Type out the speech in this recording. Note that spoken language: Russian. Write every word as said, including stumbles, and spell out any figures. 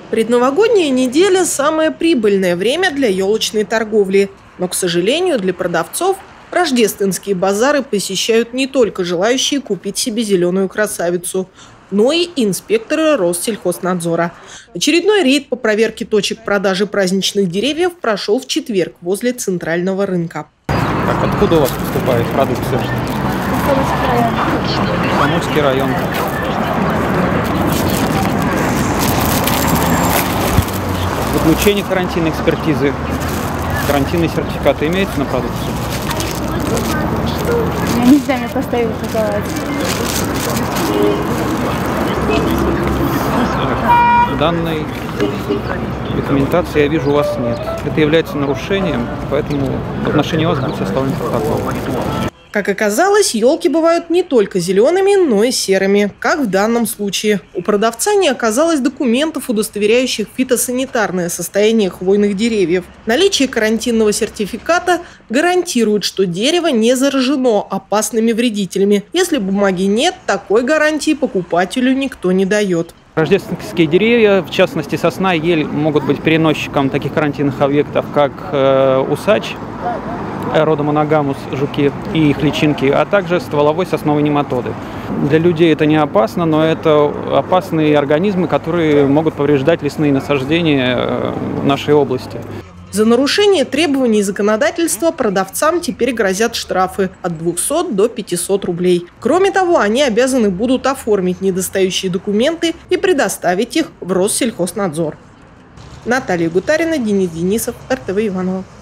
Предновогодняя неделя – самое прибыльное время для елочной торговли. Но, к сожалению, для продавцов рождественские базары посещают не только желающие купить себе зеленую красавицу, но и инспекторы Россельхознадзора. Очередной рейд по проверке точек продажи праздничных деревьев прошел в четверг возле центрального рынка. Так, откуда у вас поступает продукция? Комсомольский район. Комсомольский район. Заключение карантинной экспертизы. Карантинные сертификаты имеются на продукцию? Я не знаю, мне поставили торговать. Данной документации я вижу у вас нет. Это является нарушением, поэтому в отношении вас будет составлен протокол. Как оказалось, елки бывают не только зелеными, но и серыми, как в данном случае. У продавца не оказалось документов, удостоверяющих фитосанитарное состояние хвойных деревьев. Наличие карантинного сертификата гарантирует, что дерево не заражено опасными вредителями. Если бумаги нет, такой гарантии покупателю никто не дает. Рождественские деревья, в частности сосна и ель, могут быть переносчиком таких карантинных объектов, как э, усач, рода моногамус, жуки и их личинки, а также стволовой сосновой нематоды. Для людей это не опасно, но это опасные организмы, которые могут повреждать лесные насаждения нашей области. За нарушение требований законодательства продавцам теперь грозят штрафы от двухсот до пятисот рублей. Кроме того, они обязаны будут оформить недостающие документы и предоставить их в Россельхознадзор. Наталья Гутарина, Денис Денисов, эр тэ вэ Иваново.